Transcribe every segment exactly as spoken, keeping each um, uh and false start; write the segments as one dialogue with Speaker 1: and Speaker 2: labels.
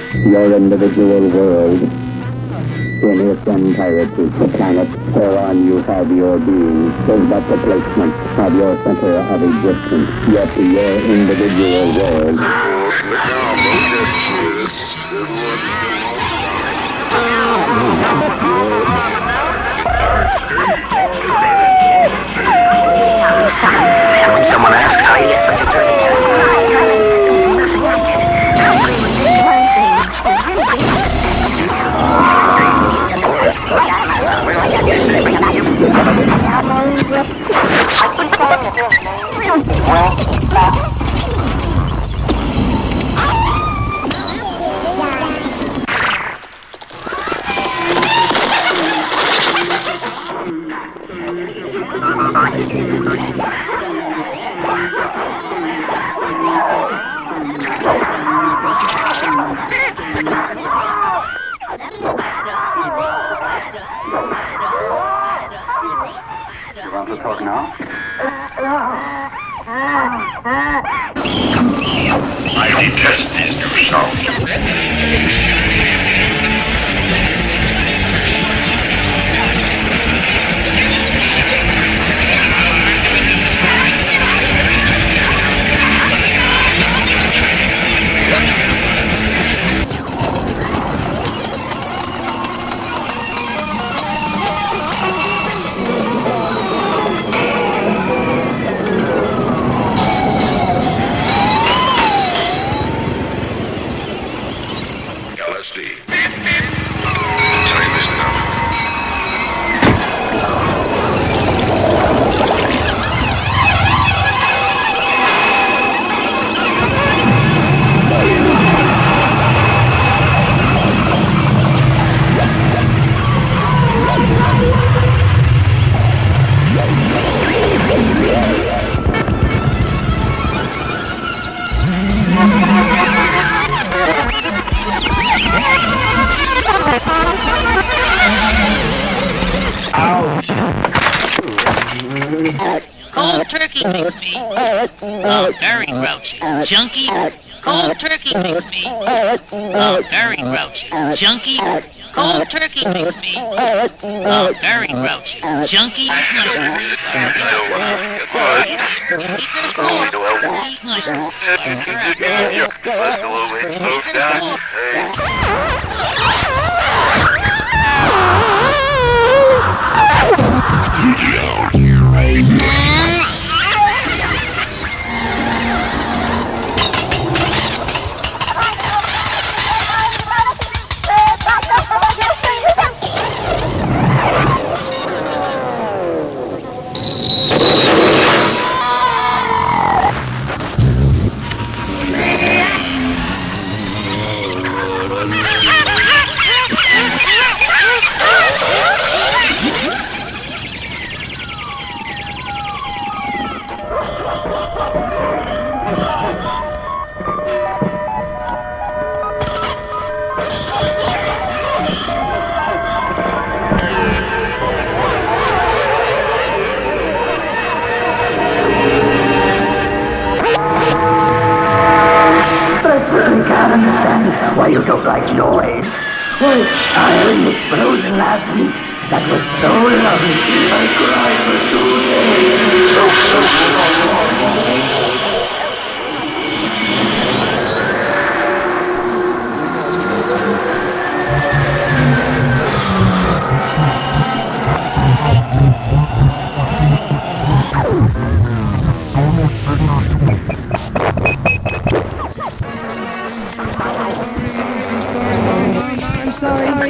Speaker 1: your individual world in its entirety, the planet whereon you have your being, is but the placement of your center of existence, yet your individual world.
Speaker 2: When someone asks how you get such a dirty
Speaker 3: You want to talk now?
Speaker 4: I detest these new sounds.
Speaker 5: Cold turkey makes me uh, very grouchy. Junkie. Cold turkey makes me uh, very grouchy. Junkie. Cold turkey makes me uh, very grouchy. Junkie. Eat
Speaker 2: Why you don't like noise? Well, I heard an explosion last week that was so lovely I cried for two
Speaker 6: I'm sorry. I'm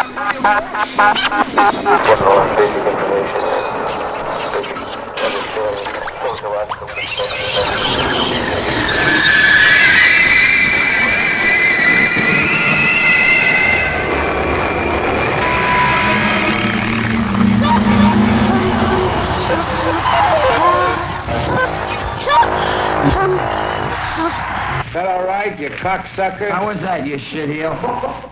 Speaker 2: What all basic information is, understand
Speaker 6: Is that all right, you cocksucker?
Speaker 2: How was that, you shitheel?